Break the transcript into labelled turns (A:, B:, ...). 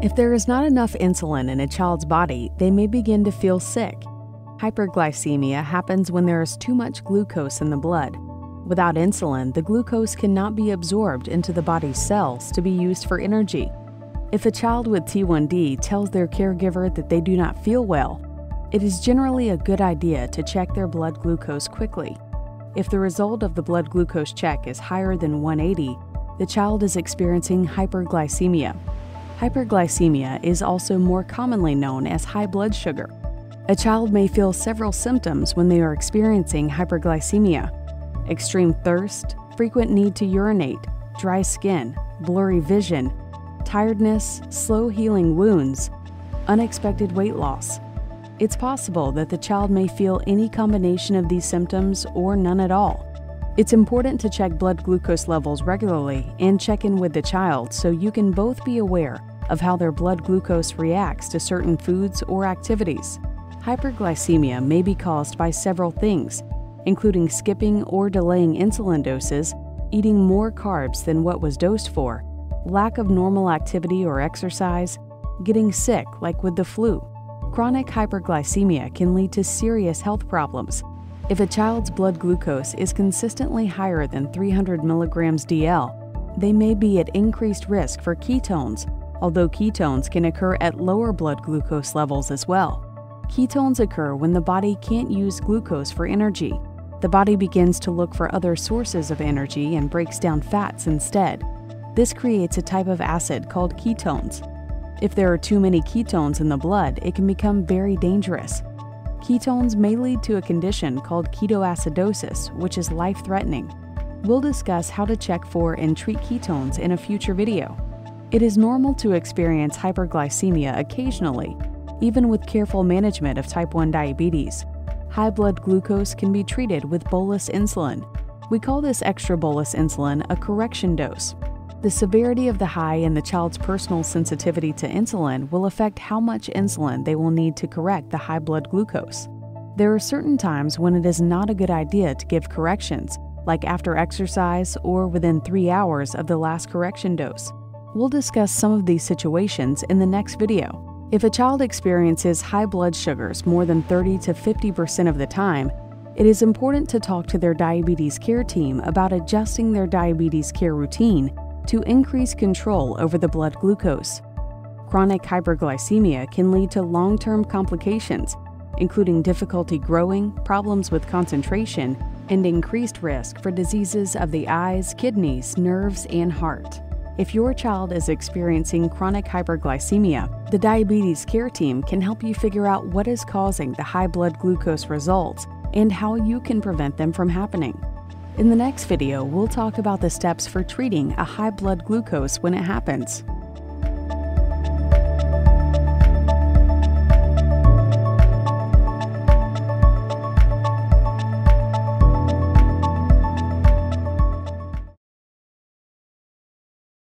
A: If there is not enough insulin in a child's body, they may begin to feel sick. Hyperglycemia happens when there is too much glucose in the blood. Without insulin, the glucose cannot be absorbed into the body's cells to be used for energy. If a child with T1D tells their caregiver that they do not feel well, it is generally a good idea to check their blood glucose quickly. If the result of the blood glucose check is higher than 180, the child is experiencing hyperglycemia. Hyperglycemia is also more commonly known as high blood sugar. A child may feel several symptoms when they are experiencing hyperglycemia: extreme thirst, frequent need to urinate, dry skin, blurry vision, tiredness, slow healing wounds, unexpected weight loss. It's possible that the child may feel any combination of these symptoms or none at all. It's important to check blood glucose levels regularly and check in with the child so you can both be aware of how their blood glucose reacts to certain foods or activities. Hyperglycemia may be caused by several things, including skipping or delaying insulin doses, eating more carbs than what was dosed for, lack of normal activity or exercise, getting sick like with the flu. Chronic hyperglycemia can lead to serious health problems. If a child's blood glucose is consistently higher than 300 milligrams DL, they may be at increased risk for ketones, although ketones can occur at lower blood glucose levels as well. Ketones occur when the body can't use glucose for energy. The body begins to look for other sources of energy and breaks down fats instead. This creates a type of acid called ketones. If there are too many ketones in the blood, it can become very dangerous. Ketones may lead to a condition called ketoacidosis, which is life-threatening. We'll discuss how to check for and treat ketones in a future video. It is normal to experience hyperglycemia occasionally, even with careful management of type 1 diabetes. High blood glucose can be treated with bolus insulin. We call this extra bolus insulin a correction dose. The severity of the high and the child's personal sensitivity to insulin will affect how much insulin they will need to correct the high blood glucose. There are certain times when it is not a good idea to give corrections, like after exercise or within 3 hours of the last correction dose. We'll discuss some of these situations in the next video. If a child experiences high blood sugars more than 30 to 50% of the time, it is important to talk to their diabetes care team about adjusting their diabetes care routine to increase control over the blood glucose. Chronic hyperglycemia can lead to long-term complications, including difficulty growing, problems with concentration, and increased risk for diseases of the eyes, kidneys, nerves, and heart. If your child is experiencing chronic hyperglycemia, the diabetes care team can help you figure out what is causing the high blood glucose results and how you can prevent them from happening. In the next video, we'll talk about the steps for treating a high blood glucose when it happens.